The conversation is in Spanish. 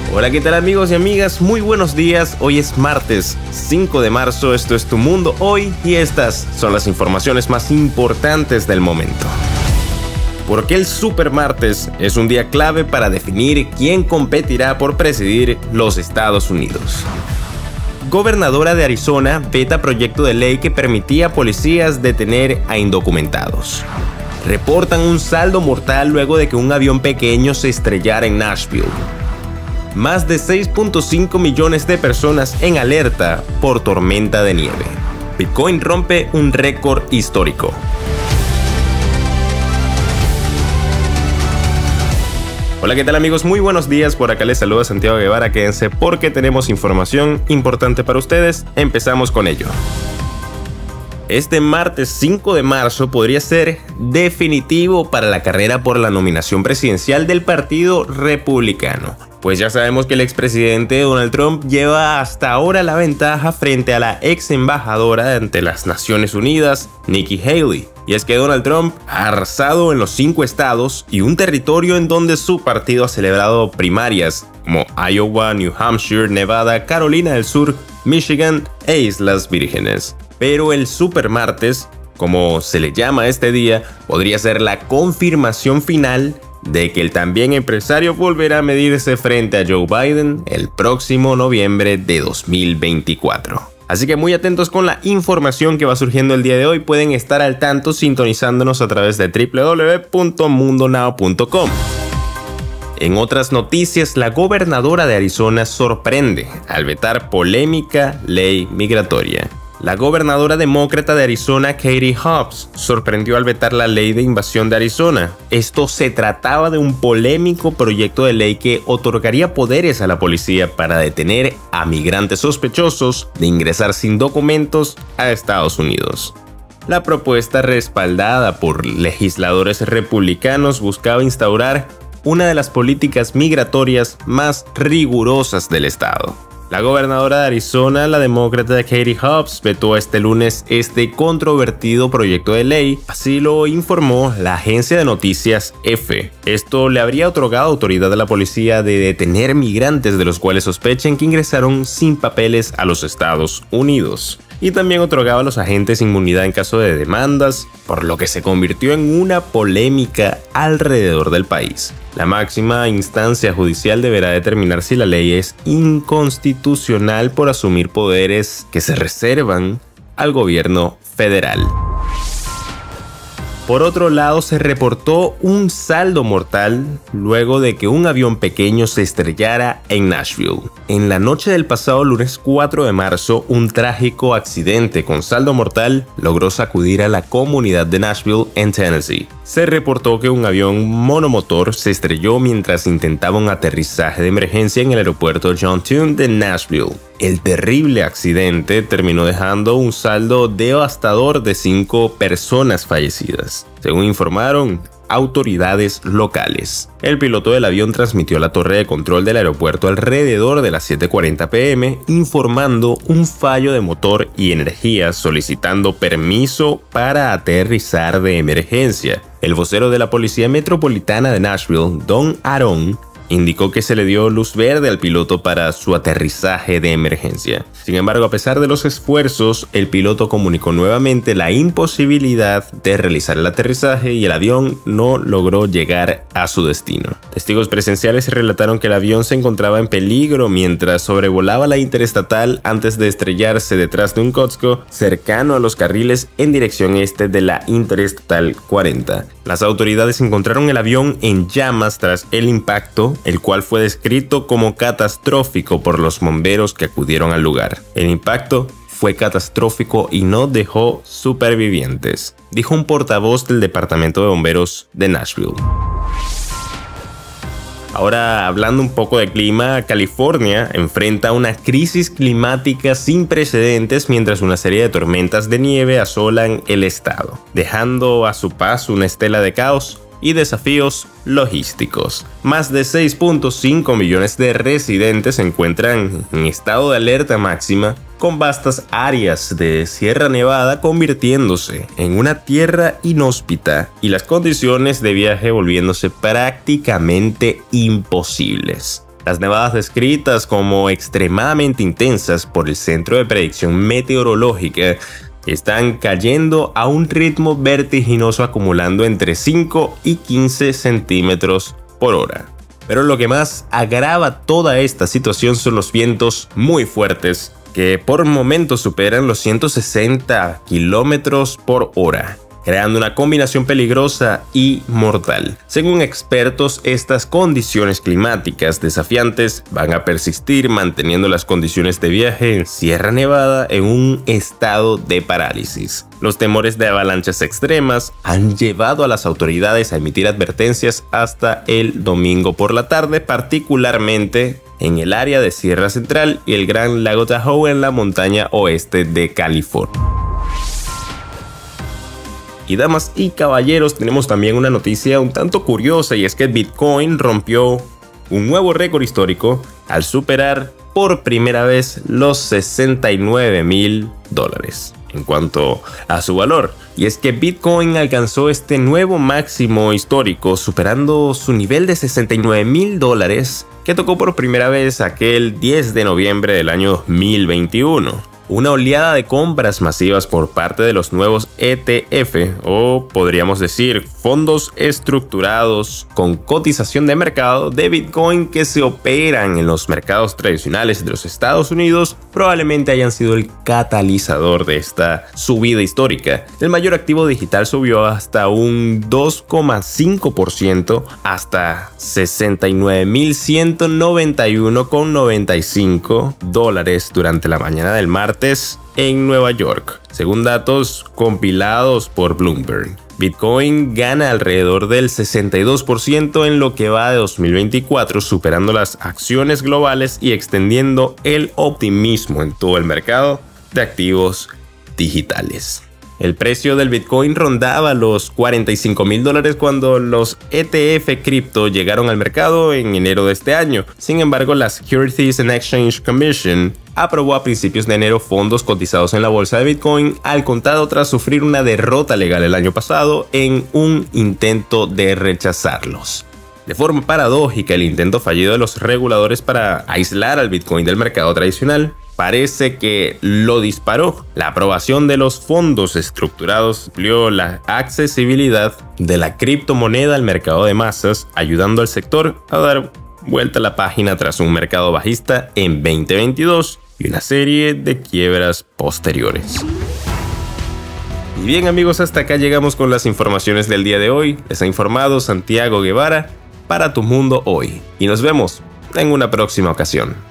Hola, ¿qué tal amigos y amigas? Muy buenos días, hoy es martes 5 de marzo, esto es Tu Mundo Hoy y estas son las informaciones más importantes del momento. ¿Por qué el Supermartes es un día clave para definir quién competirá por presidir los Estados Unidos? Gobernadora de Arizona veta proyecto de ley que permitía a policías detener a indocumentados. Reportan un saldo mortal luego de que un avión pequeño se estrellara en Nashville. Más de 6.5 millones de personas en alerta por tormenta de nieve. Bitcoin rompe un récord histórico. Hola, ¿qué tal amigos? Muy buenos días, por acá les saluda Santiago Guevara, quédense porque tenemos información importante para ustedes, empezamos con ello. Este martes 5 de marzo podría ser definitivo para la carrera por la nominación presidencial del Partido Republicano. Pues ya sabemos que el expresidente Donald Trump lleva hasta ahora la ventaja frente a la ex embajadora ante las Naciones Unidas, Nikki Haley. Y es que Donald Trump ha arrasado en los 5 estados y un territorio en donde su partido ha celebrado primarias como Iowa, New Hampshire, Nevada, Carolina del Sur, Michigan e Islas Vírgenes. Pero el Supermartes, como se le llama a este día, podría ser la confirmación final de que el también empresario volverá a medirse frente a Joe Biden el próximo noviembre de 2024. Así que muy atentos con la información que va surgiendo el día de hoy, pueden estar al tanto sintonizándonos a través de www.mundonow.com. En otras noticias, la gobernadora de Arizona sorprende al vetar polémica ley migratoria. La gobernadora demócrata de Arizona, Katie Hobbs, sorprendió al vetar la ley de invasión de Arizona. Esto se trataba de un polémico proyecto de ley que otorgaría poderes a la policía para detener a migrantes sospechosos de ingresar sin documentos a Estados Unidos. La propuesta, respaldada por legisladores republicanos, buscaba instaurar una de las políticas migratorias más rigurosas del estado. La gobernadora de Arizona, la demócrata Katie Hobbs, vetó este lunes este controvertido proyecto de ley, así lo informó la agencia de noticias EFE. Esto le habría otorgado autoridad a la policía de detener migrantes de los cuales sospechen que ingresaron sin papeles a los Estados Unidos. Y también otorgaba a los agentes inmunidad en caso de demandas, por lo que se convirtió en una polémica alrededor del país. La máxima instancia judicial deberá determinar si la ley es inconstitucional por asumir poderes que se reservan al gobierno federal. Por otro lado, se reportó un saldo mortal luego de que un avión pequeño se estrellara en Nashville. En la noche del pasado lunes 4 de marzo, un trágico accidente con saldo mortal logró sacudir a la comunidad de Nashville en Tennessee. Se reportó que un avión monomotor se estrelló mientras intentaba un aterrizaje de emergencia en el aeropuerto John Thune de Nashville. El terrible accidente terminó dejando un saldo devastador de 5 personas fallecidas, según informaron autoridades locales. El piloto del avión transmitió a la torre de control del aeropuerto alrededor de las 7:40 p.m. informando un fallo de motor y energía, solicitando permiso para aterrizar de emergencia. El vocero de la Policía Metropolitana de Nashville, Don Aaron, indicó que se le dio luz verde al piloto para su aterrizaje de emergencia. Sin embargo, a pesar de los esfuerzos, el piloto comunicó nuevamente la imposibilidad de realizar el aterrizaje y el avión no logró llegar a su destino. Testigos presenciales relataron que el avión se encontraba en peligro mientras sobrevolaba la interestatal antes de estrellarse detrás de un Costco cercano a los carriles en dirección este de la Interestatal 40. Las autoridades encontraron el avión en llamas tras el impacto, el cual fue descrito como catastrófico por los bomberos que acudieron al lugar. El impacto fue catastrófico y no dejó supervivientes, dijo un portavoz del Departamento de Bomberos de Nashville. Ahora, hablando un poco de clima, California enfrenta una crisis climática sin precedentes mientras una serie de tormentas de nieve asolan el estado, dejando a su paso una estela de caos y desafíos logísticos. Más de 6.5 millones de residentes se encuentran en estado de alerta máxima, con vastas áreas de Sierra Nevada convirtiéndose en una tierra inhóspita y las condiciones de viaje volviéndose prácticamente imposibles. Las nevadas descritas como extremadamente intensas por el Centro de Predicción Meteorológica están cayendo a un ritmo vertiginoso, acumulando entre 5 y 15 centímetros por hora. Pero lo que más agrava toda esta situación son los vientos muy fuertes, que por momentos superan los 160 kilómetros por hora, creando una combinación peligrosa y mortal. Según expertos, estas condiciones climáticas desafiantes van a persistir, manteniendo las condiciones de viaje en Sierra Nevada en un estado de parálisis. Los temores de avalanchas extremas han llevado a las autoridades a emitir advertencias hasta el domingo por la tarde, particularmente en el área de Sierra Central y el Gran Lago Tahoe en la montaña oeste de California. Y damas y caballeros, tenemos también una noticia un tanto curiosa, y es que Bitcoin rompió un nuevo récord histórico al superar por primera vez los $69,000 en cuanto a su valor. Y es que Bitcoin alcanzó este nuevo máximo histórico, superando su nivel de $69,000 que tocó por primera vez aquel 10 de noviembre del año 2021. Una oleada de compras masivas por parte de los nuevos ETF, o podríamos decir fondos estructurados con cotización de mercado de Bitcoin que se operan en los mercados tradicionales de los Estados Unidos, probablemente hayan sido el catalizador de esta subida histórica. El mayor activo digital subió hasta un 2,5% hasta $69,191,95 durante la mañana del martes en Nueva York, según datos compilados por Bloomberg. Bitcoin gana alrededor del 62% en lo que va de 2024, superando las acciones globales y extendiendo el optimismo en todo el mercado de activos digitales. El precio del Bitcoin rondaba los $45,000 cuando los ETF cripto llegaron al mercado en enero de este año. Sin embargo, la Securities and Exchange Commission aprobó a principios de enero fondos cotizados en la bolsa de Bitcoin al contado tras sufrir una derrota legal el año pasado en un intento de rechazarlos. De forma paradójica, el intento fallido de los reguladores para aislar al Bitcoin del mercado tradicional parece que lo disparó. La aprobación de los fondos estructurados amplió la accesibilidad de la criptomoneda al mercado de masas, ayudando al sector a dar vuelta a la página tras un mercado bajista en 2022 y una serie de quiebras posteriores. Y bien amigos, hasta acá llegamos con las informaciones del día de hoy. Les ha informado Santiago Guevara para Tu Mundo Hoy y nos vemos en una próxima ocasión.